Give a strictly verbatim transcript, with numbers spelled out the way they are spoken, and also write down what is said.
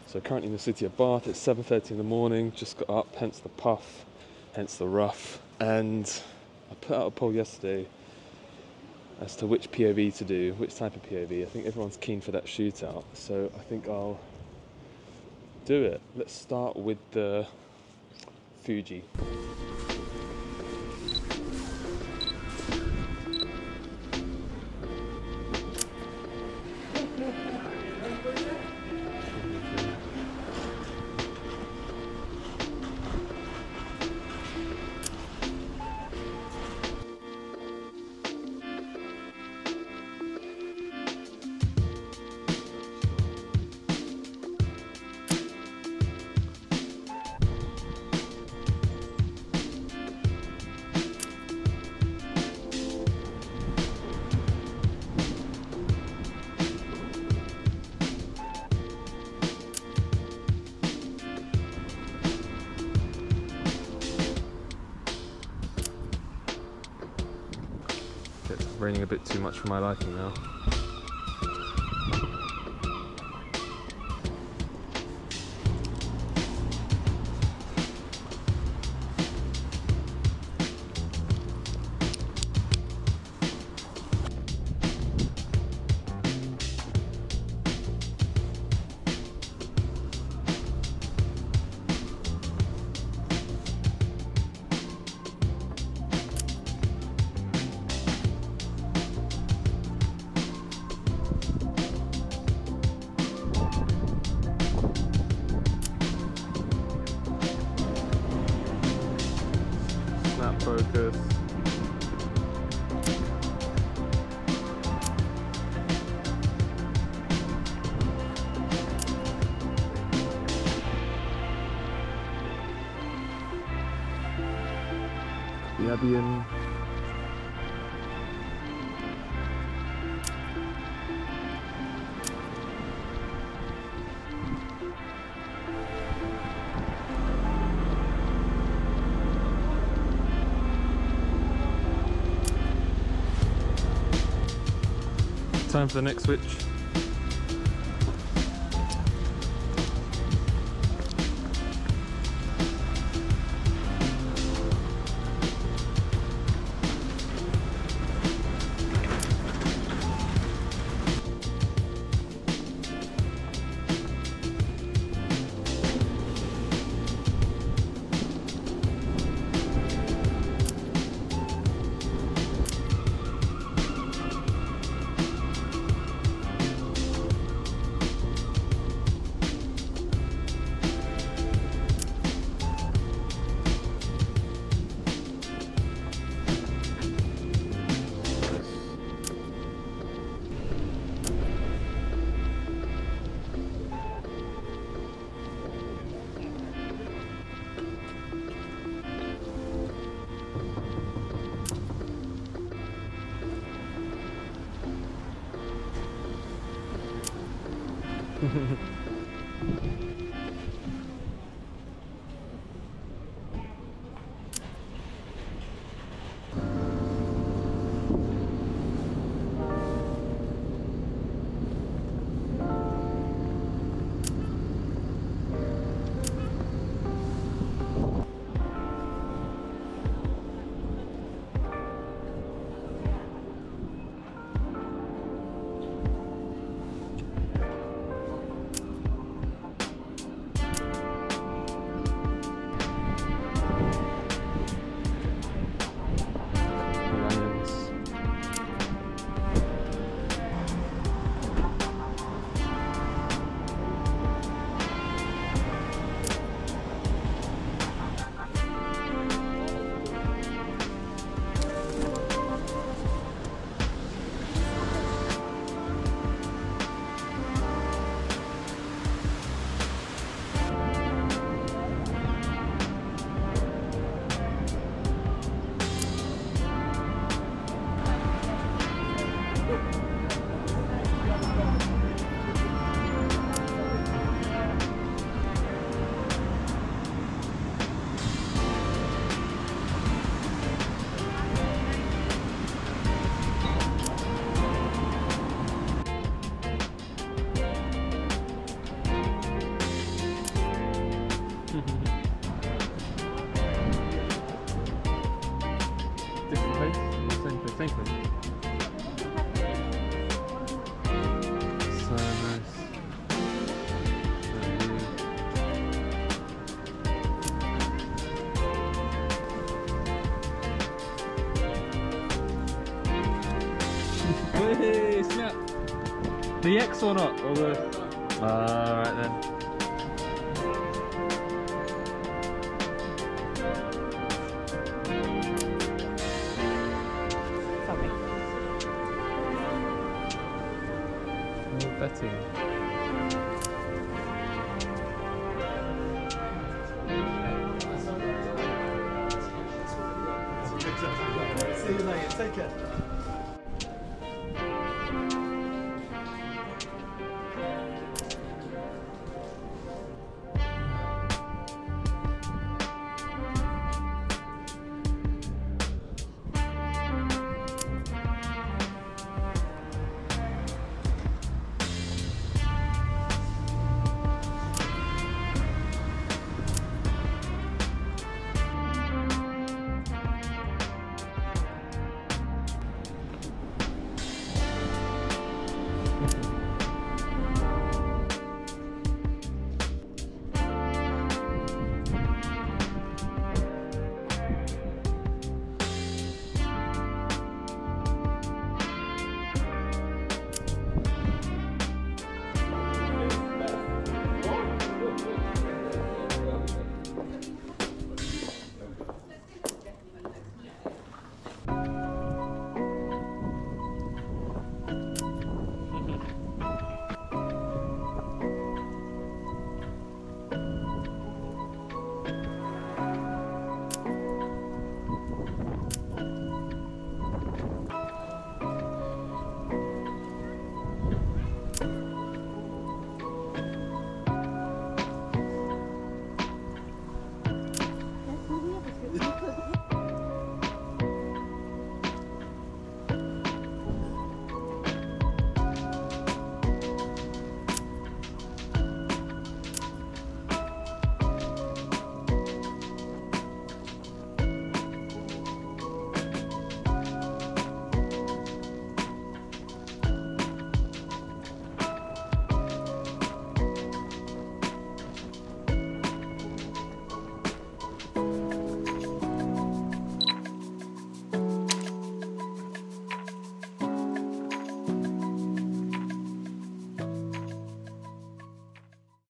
So currently in the city of Bath, it's seven thirty in the morning, just got up, hence the puff, hence the rough. And I put out a poll yesterday as to which P O V to do, which type of P O V. I think everyone's keen for that shootout, so I think I'll do it. Let's start with the Fuji. It's raining a bit too much for my liking now. Focus. The Abian. Time for the next switch. The X or not? Or the... Alright then. Sorry. No betting. See you later, take care.